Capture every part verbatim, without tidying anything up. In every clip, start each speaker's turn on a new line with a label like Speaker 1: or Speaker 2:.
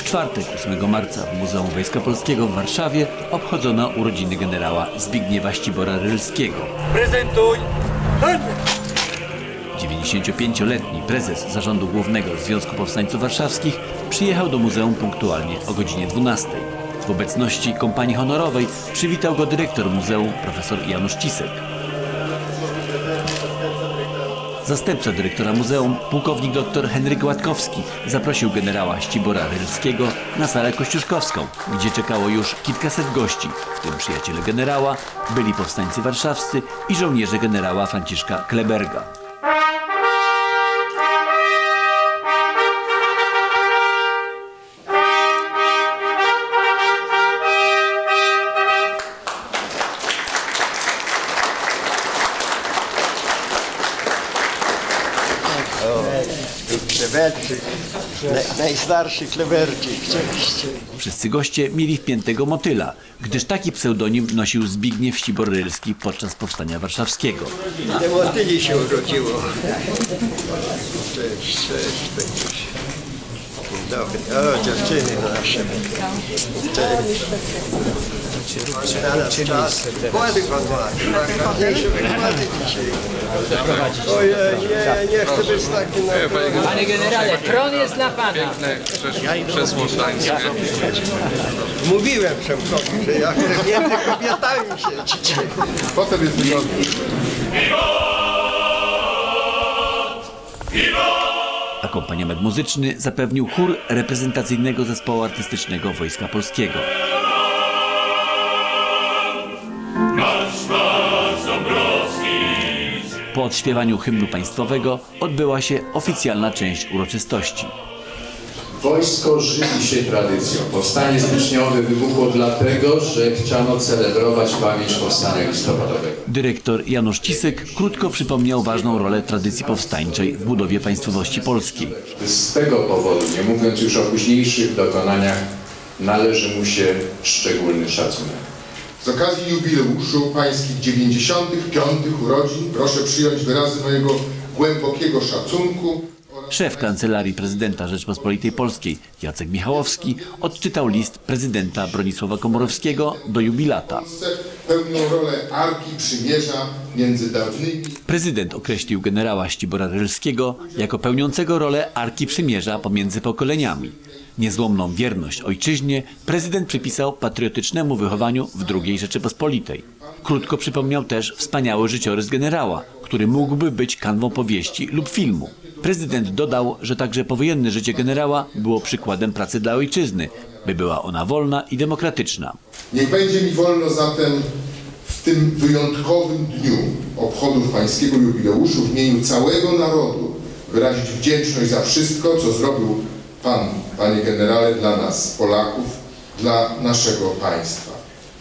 Speaker 1: czwartek, ósmego marca w Muzeum Wojska Polskiego w Warszawie obchodzono urodziny generała Zbigniewa Ścibora-Rylskiego.
Speaker 2: Prezentuj!
Speaker 1: dziewięćdziesięciopięcioletni prezes Zarządu Głównego Związku Powstańców Warszawskich przyjechał do muzeum punktualnie o godzinie dwunastej. W obecności kompanii honorowej przywitał go dyrektor muzeum profesor Janusz Cisek. Zastępca dyrektora muzeum, pułkownik dr Henryk Łatkowski, zaprosił generała Ścibora-Rylskiego na salę kościuszkowską, gdzie czekało już kilkaset gości, w tym przyjaciele generała, byli powstańcy warszawscy i żołnierze generała Franciszka Kleberga.
Speaker 3: Kleberczyk, najstarszy Kleberczyk, oczywiście.
Speaker 1: Wszyscy goście mieli wpiętego motyla, gdyż taki pseudonim nosił Zbigniew Ścibor-Rylski podczas powstania warszawskiego.
Speaker 3: Te motyli się urodziło. Cześć, cześć, cześć. Dobry. O, dziewczyny nasze. Cześć. Wykłady pan ma. Ważniejsze wykłady dzisiaj. Ojej, nie, nie chcę być taki na...
Speaker 2: Panie generale, tron jest dla pana.
Speaker 4: Krzesło tańskie.
Speaker 3: Mówiłem Przemkowi, że ja chcę między kobietami siedzieć.
Speaker 4: Potem jest wygodnie.
Speaker 1: Akompaniament muzyczny zapewnił chór reprezentacyjnego zespołu artystycznego Wojska Polskiego. Po odśpiewaniu hymnu państwowego odbyła się oficjalna część uroczystości.
Speaker 5: Wojsko żywi się tradycją. Powstanie styczniowe wybuchło dlatego, że chciano celebrować pamięć powstania listopadowego.
Speaker 1: Dyrektor Janusz Cisek krótko przypomniał ważną rolę tradycji powstańczej w budowie państwowości polskiej.
Speaker 5: Z tego powodu, nie mówiąc już o późniejszych dokonaniach, należy mu się szczególny szacunek.
Speaker 4: Z okazji jubileuszu pańskich dziewięćdziesiątych piątych urodzin proszę przyjąć wyrazy mojego głębokiego szacunku.
Speaker 1: Szef Kancelarii Prezydenta Rzeczpospolitej Polskiej Jacek Michałowski odczytał list prezydenta Bronisława Komorowskiego do jubilata.
Speaker 4: Pełnią rolę Arki Przymierza między dawnymi...
Speaker 1: Prezydent określił generała Ścibora-Rylskiego jako pełniącego rolę Arki Przymierza pomiędzy pokoleniami. Niezłomną wierność ojczyźnie prezydent przypisał patriotycznemu wychowaniu w drugiej Rzeczypospolitej. Krótko przypomniał też wspaniały życiorys generała, który mógłby być kanwą powieści lub filmu. Prezydent dodał, że także powojenne życie generała było przykładem pracy dla ojczyzny, by była ona wolna i demokratyczna.
Speaker 4: Niech będzie mi wolno zatem w tym wyjątkowym dniu obchodów pańskiego jubileuszu w imieniu całego narodu wyrazić wdzięczność za wszystko, co zrobił pan, panie generale, dla nas, Polaków, dla naszego państwa.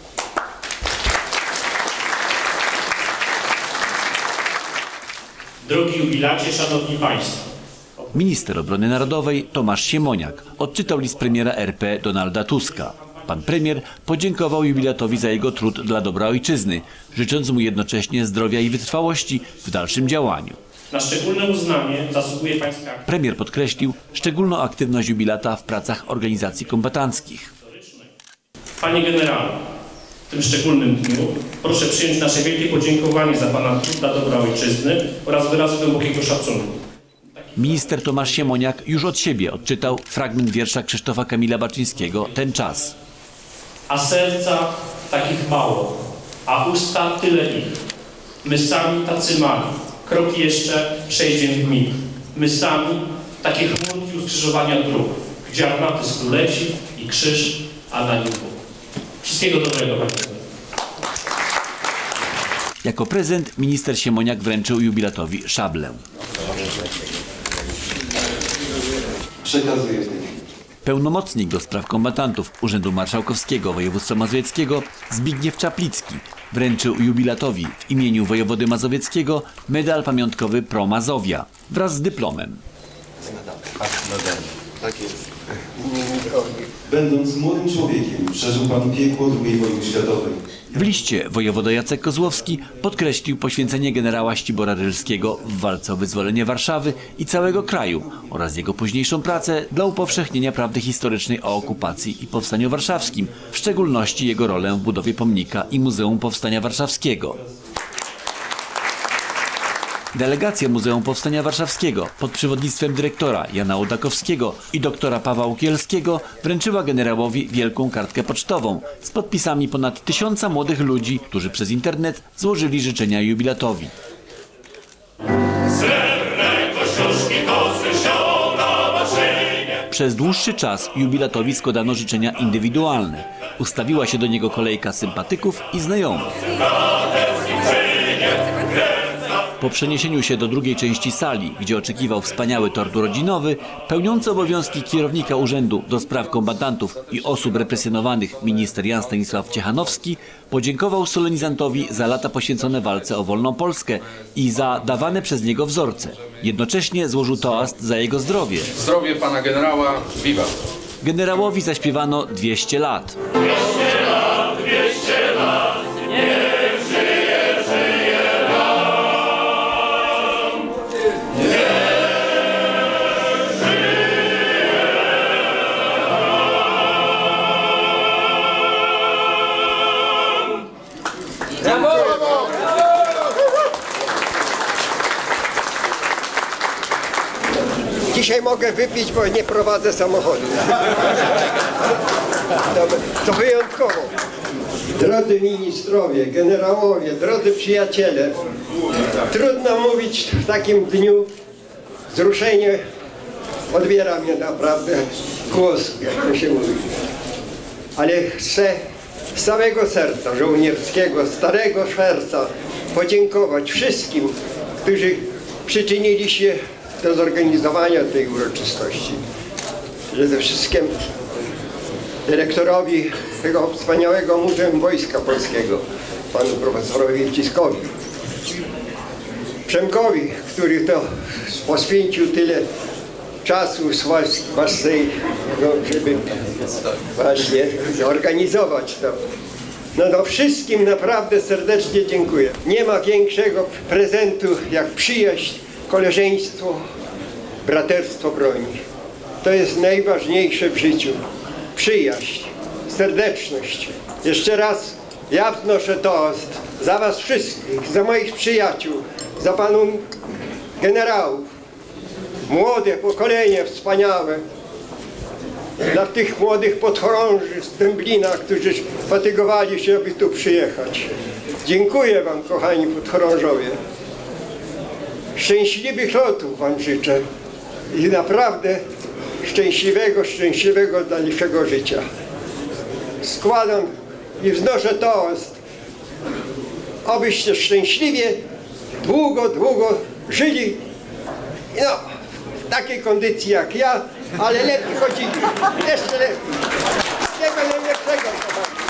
Speaker 6: Drogi jubilacie, szanowni państwo.
Speaker 1: Minister Obrony Narodowej Tomasz Siemoniak odczytał list premiera R P Donalda Tuska. Pan premier podziękował jubilatowi za jego trud dla dobra ojczyzny, życząc mu jednocześnie zdrowia i wytrwałości w dalszym działaniu.
Speaker 6: Na szczególne uznanie zasługuje pańska...
Speaker 1: Premier podkreślił szczególną aktywność jubilata w pracach organizacji kombatanckich.
Speaker 6: Panie generale, w tym szczególnym dniu proszę przyjąć nasze wielkie podziękowanie za pana trud dla dobra ojczyzny oraz wyrazy głębokiego szacunku.
Speaker 1: Minister Tomasz Siemoniak już od siebie odczytał fragment wiersza Krzysztofa Kamila Baczyńskiego „Ten czas”.
Speaker 6: A serca takich mało, a usta tyle ich. My sami tacy mali, krok jeszcze przejdziemy w mig. My sami takie chmurki u skrzyżowania dróg, gdzie armaty stuleci i krzyż, a na nim Bóg. Wszystkiego dobrego, panie prezydencie.
Speaker 1: Jako prezent minister Siemoniak wręczył jubilatowi szablę.
Speaker 5: Przekazuję.
Speaker 1: Pełnomocnik do spraw kombatantów Urzędu Marszałkowskiego Województwa Mazowieckiego Zbigniew Czaplicki wręczył jubilatowi w imieniu wojewody mazowieckiego medal pamiątkowy Pro Mazowia wraz z dyplomem.
Speaker 3: Tak jest. Inni drogi.
Speaker 7: Będąc młodym człowiekiem, przeżył Pan piekło drugiej wojny światowej.
Speaker 1: W liście wojewoda Jacek Kozłowski podkreślił poświęcenie generała Ścibora Rylskiego w walce o wyzwolenie Warszawy i całego kraju oraz jego późniejszą pracę dla upowszechnienia prawdy historycznej o okupacji i powstaniu warszawskim, w szczególności jego rolę w budowie pomnika i Muzeum Powstania Warszawskiego. Delegacja Muzeum Powstania Warszawskiego pod przewodnictwem dyrektora Jana Ołdakowskiego i doktora Pawła Łukielskiego wręczyła generałowi wielką kartkę pocztową z podpisami ponad tysiąca młodych ludzi, którzy przez internet złożyli życzenia jubilatowi. Przez dłuższy czas jubilatowi składano życzenia indywidualne. Ustawiła się do niego kolejka sympatyków i znajomych. Po przeniesieniu się do drugiej części sali, gdzie oczekiwał wspaniały tort urodzinowy, pełniący obowiązki kierownika Urzędu do Spraw Kombatantów i Osób Represjonowanych minister Jan Stanisław Ciechanowski podziękował solenizantowi za lata poświęcone walce o wolną Polskę i za dawane przez niego wzorce. Jednocześnie złożył toast za jego zdrowie.
Speaker 8: Zdrowie pana generała, wiwat.
Speaker 1: Generałowi zaśpiewano dwieście lat.
Speaker 6: dwieście lat, dwieście lat, niech żyje, żyje nam. Niech żyje nam.
Speaker 2: Brawo!
Speaker 3: Dzisiaj mogę wypić, bo nie prowadzę samochodu. To, to wyjątkowo. Drodzy ministrowie, generałowie, drodzy przyjaciele, trudno mówić w takim dniu. Wzruszenie odbiera mnie naprawdę głos, jak to się mówi. Ale chcę z całego serca żołnierskiego, starego serca podziękować wszystkim, którzy przyczynili się do zorganizowania tej uroczystości. Przede wszystkim dyrektorowi tego wspaniałego Muzeum Wojska Polskiego, panu profesorowi Wciskowi. Przemkowi, który to poświęcił tyle czasu z własnej, no, żeby właśnie zorganizować to. No to wszystkim naprawdę serdecznie dziękuję. Nie ma większego prezentu jak przyjaźń, koleżeństwo, braterstwo broni. To jest najważniejsze w życiu. Przyjaźń, serdeczność. Jeszcze raz ja wznoszę toast za was wszystkich, za moich przyjaciół, za panu generałów. Młode pokolenie wspaniałe. Dla tych młodych podchorąży z Dęblina, którzy fatygowali się, aby tu przyjechać. Dziękuję wam, kochani podchorążowie. Szczęśliwych lotów wam życzę i naprawdę szczęśliwego, szczęśliwego dalszego życia. Składam i wznoszę toast, abyście szczęśliwie, długo, długo żyli, no, w takiej kondycji jak ja, ale lepiej chodzili, jeszcze lepiej. Wszystkiego najlepszego, kochani.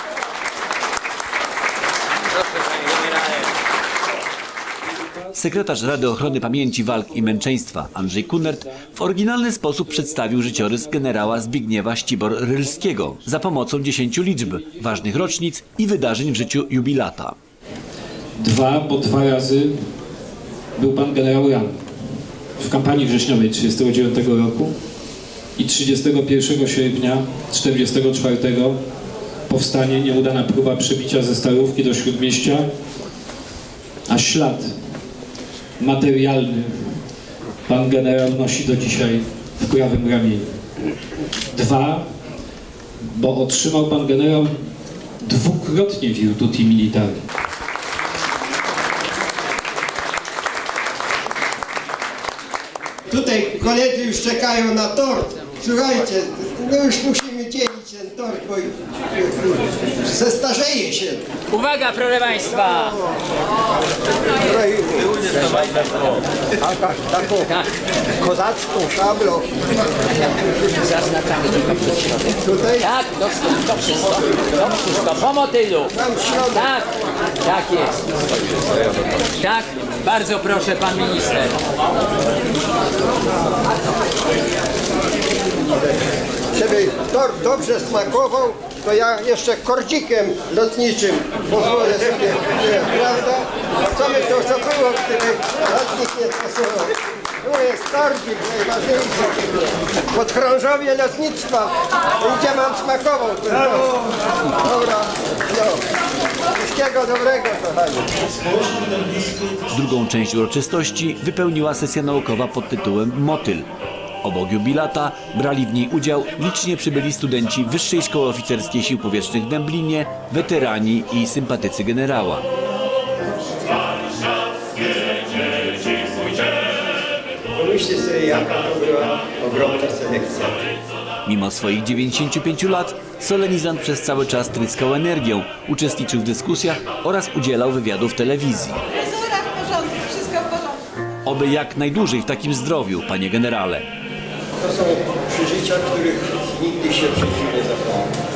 Speaker 1: Sekretarz Rady Ochrony Pamięci, Walk i Męczeństwa Andrzej Kunert w oryginalny sposób przedstawił życiorys generała Zbigniewa Ścibor-Rylskiego za pomocą dziesięciu liczb, ważnych rocznic i wydarzeń w życiu jubilata.
Speaker 9: Dwa, bo dwa razy był pan generał ranny. W kampanii wrześniowej tysiąc dziewięćset trzydziestego dziewiątego roku i trzydziestego pierwszego sierpnia tysiąc dziewięćset czterdziestego czwartego powstanie, nieudana próba przebicia ze Starówki do Śródmieścia, a ślad materialny pan generał nosi do dzisiaj w prawym ramieniu. Dwa, bo otrzymał pan generał dwukrotnie virtuti militari.
Speaker 3: Tutaj koledzy już czekają na tort. Słuchajcie, no już musimy dzielić ten tort, bo zestarzeje się.
Speaker 2: Uwaga, proszę państwa!
Speaker 3: Taką kozacką szablą.
Speaker 2: Zaznaczamy tylko przed środek.
Speaker 3: Tutaj
Speaker 2: Tak, to, to wszystko, to wszystko, po motylu.
Speaker 3: tam środek.
Speaker 2: Tak, tak jest. Tak, bardzo proszę, pan minister.
Speaker 3: żeby tort dobrze smakował, to ja jeszcze kordzikiem lotniczym pozwolę sobie, nie, prawda? A co my to co było, gdyby lotnik nie pasował? Tu jest tordzik najważniejszy. Podchorążowie lotnictwa. Gdzie mam smakował ten tort? Dobra, no. Wszystkiego dobrego, kochani.
Speaker 1: Drugą część uroczystości wypełniła sesja naukowa pod tytułem Motyl. Obok jubilata brali w niej udział licznie przybyli studenci Wyższej Szkoły Oficerskiej Sił Powietrznych w Dęblinie, weterani i sympatycy generała.
Speaker 3: Pomyślcie sobie, jaka to była ogromna selekcja.
Speaker 1: Mimo swoich dziewięćdziesięciu pięciu lat solenizant przez cały czas tryskał energią, uczestniczył w dyskusjach oraz udzielał wywiadów w telewizji.
Speaker 10: Fryzura w porządku, wszystko w porządku.
Speaker 1: Oby jak najdłużej w takim zdrowiu, panie generale.
Speaker 3: To są przeżycia, których nigdy się w życiu nie zapomni.